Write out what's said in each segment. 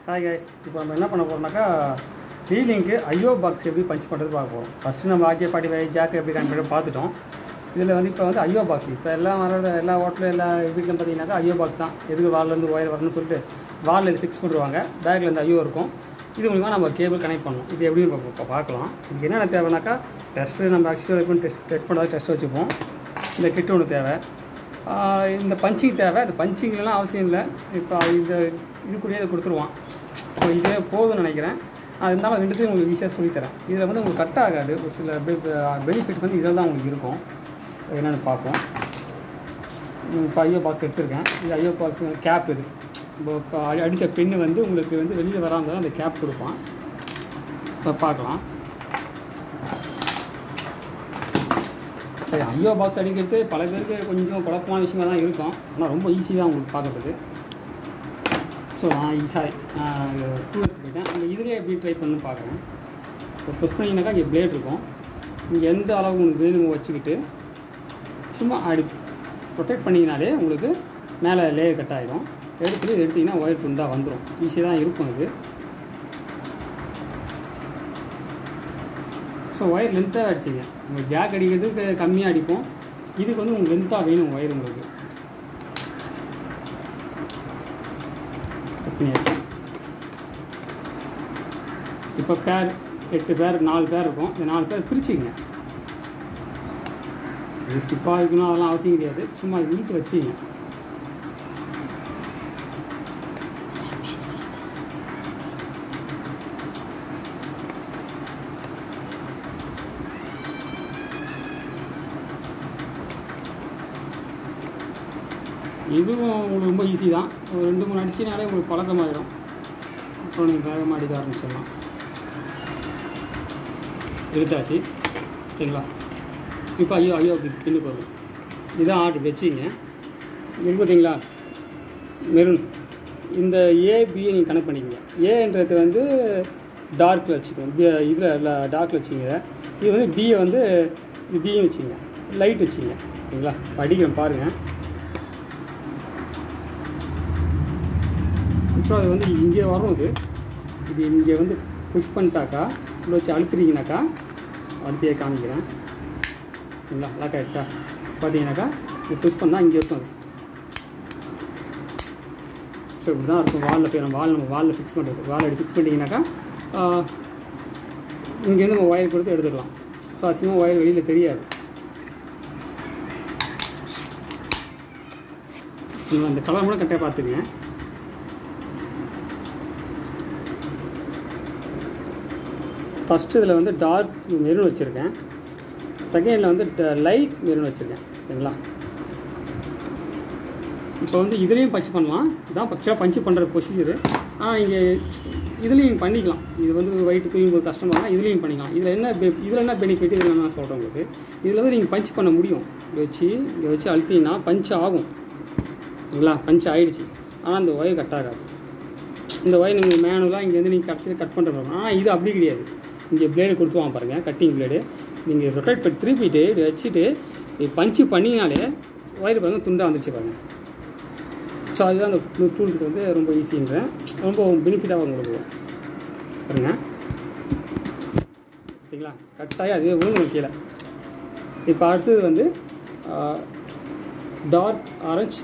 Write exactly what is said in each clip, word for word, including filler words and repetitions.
Hi guys, இப்போ நம்ம என்ன பண்ண போகிறோம்னாக்கா வீலிங்க்கு ஐயோ பாக்ஸ் எப்படி பஞ்ச் பண்ணுறது பார்க்க போகிறோம். ஃபஸ்ட்டு நம்ம ஆர்ஜே ஃபார்ட்டி ஃபைவ் ஜாக்கு எப்படி கன்ஃபிகர் பார்த்துட்டோம். இதில் வந்து இப்போ வந்து ஐயோ பாக்ஸ் இப்போ எல்லாம் வர எல்லா ஹோட்டலும் எல்லா வீட்டிலும் பார்த்தீங்கன்னாக்கா ஐயோ பாக்ஸ் தான். எதுக்கு வால்லேருந்து ஒயர் வரணும்னு சொல்லிட்டு வாலில் இது ஃபிக்ஸ் பண்ணுவாங்க. பேக்கில் இருந்து ஐயோ இருக்கும். இது மூலிமா நம்ம கேபிள் கனெக்ட் பண்ணணும். இது எப்படின்னு இப்போ பார்க்கலாம். இதுக்கு என்னென்ன தேவைனாக்கா டெஸ்ட்டு நம்ம ஆக்சுவலாக டெஸ்ட் டெஸ்ட் பண்ணுறது டெஸ்ட் வச்சுப்போம். இந்த கிட்டு ஒன்று தேவை. இந்த பஞ்சிங் தேவை. இந்த பஞ்சிங்லாம் அவசியம் இல்லை. இப்போ இந்த இதுக்குள்ளேயே இதை கொடுத்துருவான். ஸோ இதே போதும்னு நினைக்கிறேன். அது இருந்தாலும் ரெண்டுத்தையும் உங்களுக்கு ஈஸியாக சொல்லித்தரேன். இதில் வந்து உங்களுக்கு கட் ஆகாது. ஒரு சில பெனிஃபிட் வந்து இதில் தான் உங்களுக்கு இருக்கும். என்னென்னு பார்ப்போம். இப்போ ஐயோ பாக்ஸ் எடுத்துருக்கேன். இது ஐயோ பாக்ஸ் கேப் இது. இப்போ இப்போ அடித்த பெண்ணு வந்து உங்களுக்கு வந்து வெளியில் வராமல் தான் அந்த கேப் கொடுப்பான். இப்போ பார்க்கலாம். ஐயோ பாக்ஸ் அடிக்கிறது பல பேருக்கு கொஞ்சம் குழப்பமான விஷயமாக தான் இருக்கும். ஆனால் ரொம்ப ஈஸி தான் உங்களுக்கு பார்க்குறதுக்கு. ஸோ நான் ஈஸாரி டூ எடுத்து போயிட்டேன். அந்த இதிலே எப்படி ட்ரை பண்ணு பார்க்குறேன். இப்போ ப்ரெஸ் பண்ணிங்கனாக்கா இங்கே பிளேட் இருக்கும். இங்கே எந்த அளவு உங்களுக்கு வேணுமோ வச்சுக்கிட்டு சும்மா அப்படி ப்ரொடெக்ட் பண்ணிங்கனாலே உங்களுக்கு மேலே லேயர் கட் ஆகிடும். எடுத்துட்டு எடுத்திங்கன்னா ஒயர் துண்டாக வந்துடும். ஈஸியாக தான் இருக்கும் இது. ஸோ ஒயர் லென்த்தாக அடிச்சிங்க. நம்ம ஜாக் அடிக்கிறதுக்கு கம்மியாக அடிப்போம். இதுக்கு வந்து உங்களுக்கு லென்த்தாக வேணும் ஒயர் உங்களுக்கு. இப்போ பேர் எட்டு பேர் நாலு பேர் இருக்கும். இந்த நாலு பேர் பிரிச்சுங்க. இது ஸ்டிப்பாக இருக்கணும் அதெல்லாம் அவசியம் கிடையாது. சும்மா இழுத்து வச்சுங்க. இதுவும் உங்களுக்கு ரொம்ப ஈஸி தான். ஒரு ரெண்டு மூணு அடிச்சினாலே உங்களுக்கு பழக்கமாகிடும். அப்புறம் நீங்கள் வேகமாக அடிக்க ஆரம்பிச்சிடலாம். எடுத்தாச்சு சரிங்களா. இப்போ ஐயோ ஐயோ அப்படி பின்னு போகும். இதான் ஆர்டர் வச்சிங்க. இது பார்த்தீங்களா மெரூன். இந்த ஏபியை நீங்கள் கனெக்ட் பண்ணிக்கங்க. ஏன்றது வந்து டார்க்கில் வச்சுக்கோங்க. பி இதில் இல்லை டார்க்கில் வச்சுங்க. இது வந்து பியை வந்து இது பியும் வச்சுங்க. லைட் வச்சுங்க சரிங்களா. அடிக்கிறேன் பாருங்கள். ஆக்சுவலாக அது வந்து இங்கே வரும். இது இது இங்கே வந்து புஷ் பண்ணிட்டாக்கா உள்ள வச்சு அழுத்துறீங்கனாக்கா அடுத்தையே காமிக்கிறேன் சரிங்களா. லாக் ஆகிடுச்சா பார்த்தீங்கன்னாக்கா இது புஷ் பண்ணால் இங்கே இருக்கும். அது ஸோ இப்படி தான் இருக்கும். வாலில் போய் நம்ம வால் நம்ம வாலில் ஃபிக்ஸ் பண்ணுறது. வால் அப்படி ஃபிக்ஸ் பண்ணிட்டீங்கன்னாக்கா இங்கேருந்து நம்ம ஒயர் கொடுத்து எடுத்துக்கலாம். ஸோ அசிங்கமாக ஒயர் வெளியில் தெரியாது. அந்த கலர் கூட கரெக்டாக பார்த்துக்குங்க. ஃபஸ்ட்டு இதில் வந்து டார்க் மெரூன் வச்சுருக்கேன். செகண்டில் வந்து லைட் மெரூன் வச்சுருக்கேன் சரிங்களா. இப்போ வந்து இதுலேயும் பஞ்ச் பண்ணலாம். இதுதான் பக்சாக பஞ்ச் பண்ணுற ப்ரொசீஜரு. ஆனால் இங்கே இதுலேயும் பண்ணிக்கலாம். இது வந்து வயிற்று தூயும் போது கஷ்டமாக தான் இதுலேயும் பண்ணிக்கலாம். இதில் என்ன பெ இதில் என்ன பெனிஃபிட் இதில் நான் சொல்கிறேன் உங்களுக்கு. இதில் வந்து நீங்கள் பஞ்ச் பண்ண முடியும். இதை வச்சு இதை வச்சு அழுத்திங்கன்னா பஞ்ச் ஆகும் சரிங்களா. பஞ்ச் ஆகிடுச்சு. ஆனால் அந்த ஒயர் கட் ஆகாது. இந்த ஒயர் நீங்கள் மேனுவலாக இங்கேருந்து நீங்கள் கடைசியில் கட் பண்ணுற மாதிரி. ஆனால் இது அப்படி கிடையாது. இங்கே பிளேடு கொடுத்துவாங்க பாருங்கள். கட்டிங் பிளேடு நீங்கள் ரொட்டேட் பண்ணி திருப்பிட்டு இதை வச்சுட்டு பஞ்சு பண்ணினாலே ஒயர் பாருங்கள் துண்டாக வந்துச்சு பாருங்கள். ஸோ அதுதான் அந்த டூலுக்கு வந்து ரொம்ப ஈஸின்றேன். ரொம்ப பெனிஃபிட்டாக உங்களுக்கு பாருங்கள். சரிங்களா. கட்டாயம் அதே விழுந்து கீழே. இப்போ அடுத்தது வந்து டார்க் ஆரஞ்சு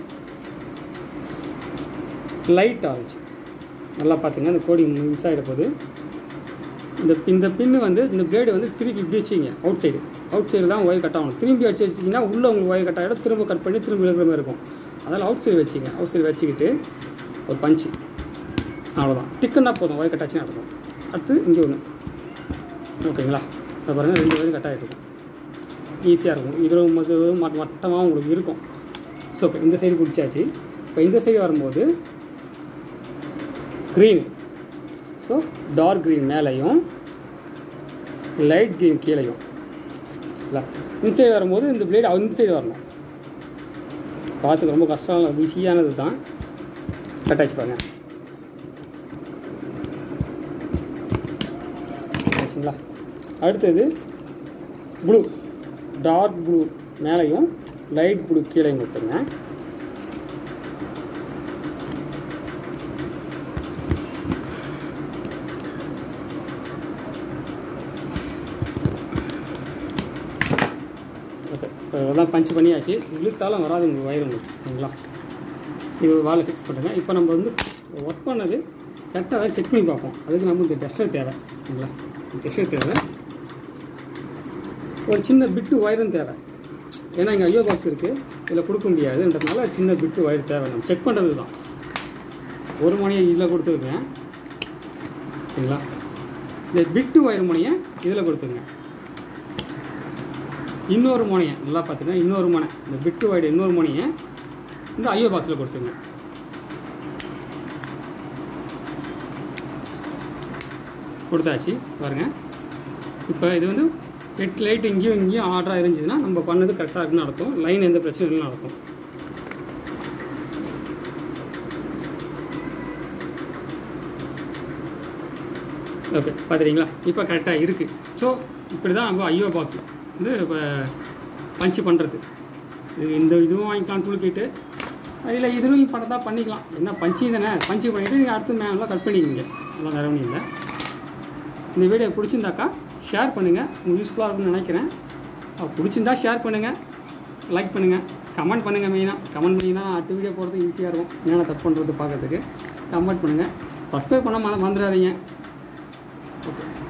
லைட் ஆரஞ்சு. நல்லா பார்த்துங்க. அந்த கோடி மிஸ் ஆகிட போகுது. இந்த இந்த பின்னு வந்து இந்த பிளேடு வந்து திருப்பி இப்படி வச்சிங்க. அவுட் சைடு அவுட் சைடு தான் ஒயர் கட் ஆகணும். திரும்பி வச்சு வச்சிங்கன்னா உள்ளே உங்களுக்கு ஒயர் கட் ஆகிடும். திரும்ப கட் பண்ணி திரும்ப இருக்கிற மாதிரி இருக்கும். அதனால் அவுட் சைடு வச்சுங்க. அவுட் சைடு வச்சுக்கிட்டு ஒரு பஞ்சு அவ்வளோதான். டிக்குன்னா போதும். ஒயர் கட் ஆச்சுன்னா இருக்கும். அடுத்து இங்கே ஒன்று ஓகேங்களா. அதை பாருங்கள் ரெண்டு ஒயர் கட் ஆகிட்டு இருக்கும். ஈஸியாக இருக்கும். இதில் மட்டமாக உங்களுக்கு இருக்கும். ஸோ இப்போ இந்த சைடு பிடிச்சாச்சு. இப்போ இந்த சைடு வரும்போது க்ரீன். ஸோ டார்க் க்ரீன் மேலேயும் லைட் க்ரீன் கீழேயும் இல்லை. இந்த சைடு வரும்போது இந்த பிளேடு இந்த சைடு வரணும். பார்த்துக்க ரொம்ப கஷ்டம். ஈஸியானது தான். கட் ஆச்சு பாருங்க. ஆச்சுங்களா. அடுத்தது ப்ளூ. டார்க் ப்ளூ மேலேயும் லைட் ப்ளூ கீழேயும் கொடுத்துருங்க. அதெல்லாம் பஞ்ச் பண்ணியாச்சு. இழுத்தாலும் வராது உங்கள் வயர் உங்களுக்கு சரிங்களா. இது வாழை ஃபிக்ஸ் பண்ணுங்க. இப்போ நம்ம வந்து ஒர்க் பண்ணது கரெக்டாக அதை செக் பண்ணி பார்ப்போம். அதுக்கு நமக்கு டெஸ்டர் தேவை சரிங்களா. டெஸ்டர் தேவை, ஒரு சின்ன பிட்டு ஒயரும் தேவை. ஏன்னா இங்கே ஐயோ பாக்ஸ் இருக்குது, இதில் கொடுக்க முடியாதுன்றதுனால சின்ன பிட்டு ஒயர் தேவை. நம்ம செக் பண்ணுறது தான். ஒரு மணியை இதில் கொடுத்துருக்கேன் சரிங்களா. இந்த பிட்டு ஒயர் மணியை இதில் கொடுத்துருங்க. இன்னொரு முனையை நல்லா பார்த்துங்க, இன்னொரு முனை இந்த பிட்டு ஒயர் இன்னொரு முனையை இந்த ஐயோ பாக்ஸில் கொடுத்துருங்க. கொடுத்தாச்சு பாருங்கள். இப்போ இது வந்து எட்டு லைட் இங்கேயும் இங்கேயும் ஆர்டராக இருந்துச்சுன்னா நம்ம பண்ணது கரெக்டாக இருக்குன்னு அர்த்தம். லைன் எந்த பிரச்சனையும் இல்லைன்னு அர்த்தம். ஓகே பார்த்துறீங்களா. இப்போ கரெக்டாக இருக்குது. ஸோ இப்படி தான் நம்ம ஐயோ பாக்ஸ் வந்து இப்போ பஞ்சு பண்ணுறது. இது இந்த இதுவும் வாங்கிக்கலாம் டூல்கிட்டு, இல்லை இதுவும் பண்ணுறதா பண்ணிக்கலாம். என்ன பஞ்சு தானே, பஞ்சு பண்ணிவிட்டு நீங்கள் அடுத்து மேலாம் கட் பண்ணிக்கிங்க. அதெல்லாம் வேறு ஒன்றும் இல்லை. இந்த வீடியோ பிடிச்சிருந்தாக்கா ஷேர் பண்ணுங்கள், உங்களுக்கு யூஸ்ஃபுல்லாக இருக்குன்னு நினைக்கிறேன். பிடிச்சிருந்தா ஷேர் பண்ணுங்கள், லைக் பண்ணுங்கள், கமெண்ட் பண்ணுங்கள். மெயினாக கமெண்ட் பண்ணிங்கன்னா அடுத்த வீடியோ போகிறது ஈஸியாக இருக்கும். என்னென்ன தப்பு பண்ணுறது பார்க்குறதுக்கு கமெண்ட் பண்ணுங்கள். சப்ஸ்கிரைப் பண்ணால் மறந்துடாதீங்க. ஓகே.